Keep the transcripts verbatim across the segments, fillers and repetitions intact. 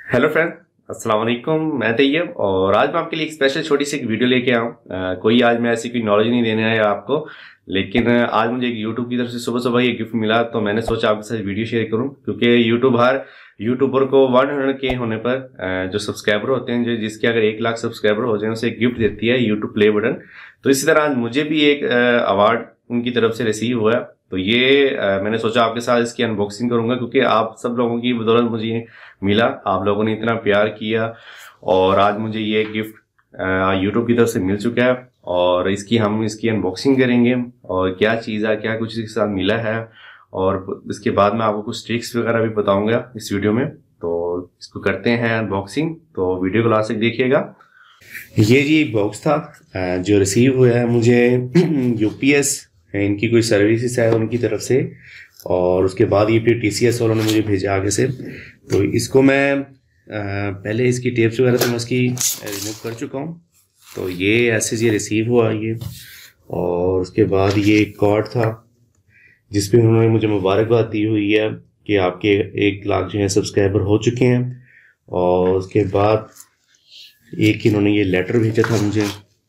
Hello friend, अस्सलाम वालेकुम। मैं तैयब और आज मैं आपके लिए एक स्पेशल छोटी सी एक वीडियो लेके आया हूँ। कोई आज मैं ऐसी कोई नॉलेज नहीं देने आया आपको, लेकिन आज मुझे एक यूट्यूब की तरफ से सुबह सुबह ये गिफ्ट मिला, तो मैंने सोचा आपके साथ वीडियो शेयर करूँ। क्योंकि यूट्यूब हर यूट्यूबर को हंड्रेड के होने पर अ, जो सब्सक्राइबर होते हैं, जो जिसके अगर एक लाख सब्सक्राइबर हो जाए, उसे एक गिफ्ट देती है यूट्यूब प्ले बटन। तो इसी तरह आज मुझे भी एक अवार्ड उनकी तरफ से रिसीव हुआ है। तो ये अ, मैंने सोचा आपके साथ इसकी अनबॉक्सिंग करूंगा, क्योंकि आप सब लोगों की बदौलत मुझे ये मिला। आप लोगों ने इतना प्यार किया और आज मुझे ये गिफ्ट यूट्यूब की तरफ से मिल चुका है। और इसकी हम इसकी अनबॉक्सिंग करेंगे और क्या चीज़ है, क्या कुछ इसके साथ मिला है, और इसके बाद मैं आपको कुछ ट्रिक्स वगैरह भी बताऊंगा इस वीडियो में। तो इसको करते हैं अनबॉक्सिंग, तो वीडियो को लास्ट तक देखिएगा। ये जी एक बॉक्स था अ, जो रिसीव हुआ है मुझे यूपीएस इनकी कोई सर्विसेज है उनकी तरफ से, और उसके बाद ये फिर टीसीएस वालों ने मुझे भेजा आगे से। तो इसको मैं अ, पहले इसकी टेप्स वगैरह तो मैं इसकी रिमूव कर चुका हूँ। तो ये ऐसे ये रिसीव हुआ ये, और उसके बाद ये एक कार्ड था जिसपे उन्होंने मुझे मुबारकबाद दी हुई है कि आपके एक लाख जो है सब्सक्राइबर हो चुके हैं। और उसके बाद एक इन्होंने ये लेटर भेजा था मुझे।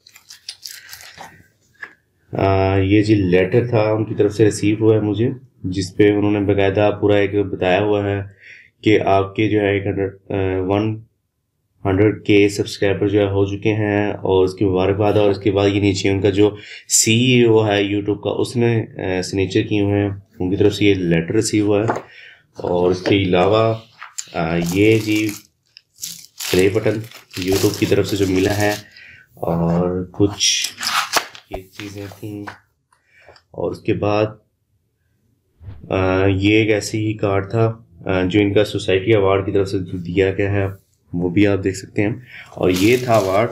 आ, ये जी लेटर था उनकी तरफ से रिसीव हुआ है मुझे, जिसपे उन्होंने बकायदा पूरा एक बताया हुआ है कि आपके जो है एक हंड्रेड वन हंड्रेड के सब्सक्राइबर जो है हो चुके हैं, और उसकी मुबारकबाद। और उसके बाद ये नीचे उनका जो सीईओ है यूट्यूब का, उसने सिग्नेचर किए हुए हैं, उनकी तरफ से ये लेटर रिसीव हुआ है। और इसके अलावा ये जी प्ले बटन यूट्यूब की तरफ से जो मिला है, और कुछ ये चीज़ें थी। और उसके बाद आ, ये एक ऐसी ही कार्ड था आ, जो इनका सोसाइटी अवार्ड की तरफ से दिया गया है, वो भी आप देख सकते हैं। और ये था अवार्ड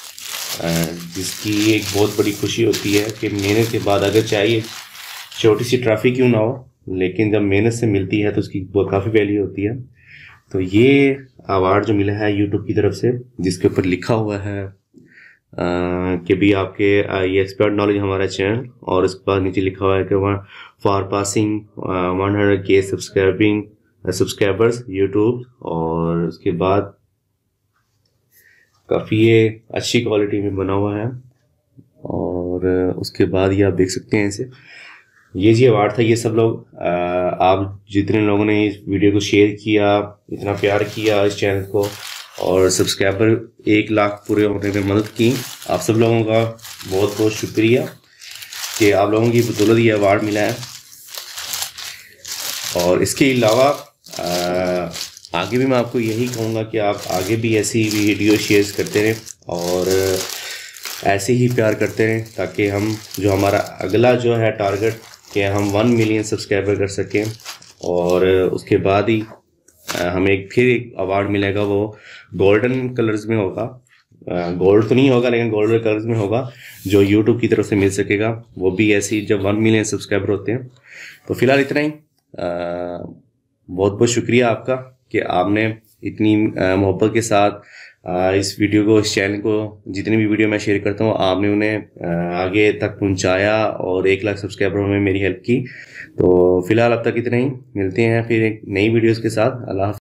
जिसकी एक बहुत बड़ी खुशी होती है कि मेहनत के बाद, अगर चाहिए छोटी सी ट्रॉफी क्यों ना हो, लेकिन जब मेहनत से मिलती है तो उसकी काफ़ी वैल्यू होती है। तो ये अवार्ड जो मिला है यूट्यूब की तरफ से, जिसके ऊपर लिखा हुआ है कि भी आपके ये एक्सपर्ट नॉलेज हमारा चैनल, और उसके बाद नीचे लिखा हुआ है कि वहाँ फॉर पासिंग वन हंड्रेड के सब्सक्राइबिंग सब्सक्राइबर्स यूट्यूब। और उसके बाद काफ़ी ये अच्छी क्वालिटी में बना हुआ है। और उसके बाद ये आप देख सकते हैं इसे, ये जी अवार्ड था। ये सब लोग आप जितने लोगों ने इस वीडियो को शेयर किया, इतना प्यार किया इस चैनल को, और सब्सक्राइबर एक लाख पूरे होने में मदद की, आप सब लोगों का बहुत बहुत शुक्रिया कि आप लोगों की बदौलत ये अवार्ड मिला है। और इसके अलावा आगे भी मैं आपको यही कहूँगा कि आप आगे भी ऐसी वीडियो शेयर करते रहें और ऐसे ही प्यार करते रहें, ताकि हम जो हमारा अगला जो है टारगेट कि हम वन मिलियन सब्सक्राइबर कर सकें। और उसके बाद ही हमें एक फिर एक अवार्ड मिलेगा, वो गोल्डन कलर्स में होगा। गोल्ड तो नहीं होगा, लेकिन गोल्डन कलर्स में होगा, जो यूट्यूब की तरफ से मिल सकेगा। वो भी ऐसी जब वन मिलियन सब्सक्राइबर होते हैं। तो फिलहाल इतना ही। बहुत बहुत शुक्रिया आपका कि आपने इतनी मोहब्बत के साथ इस वीडियो को, इस चैनल को, जितनी भी वीडियो मैं शेयर करता हूँ, आपने उन्हें आगे तक पहुँचाया और एक लाख सब्सक्राइबरों में मेरी हेल्प की। तो फिलहाल अब तक इतना ही। मिलते हैं फिर एक नई वीडियोस के साथ। अल्लाह।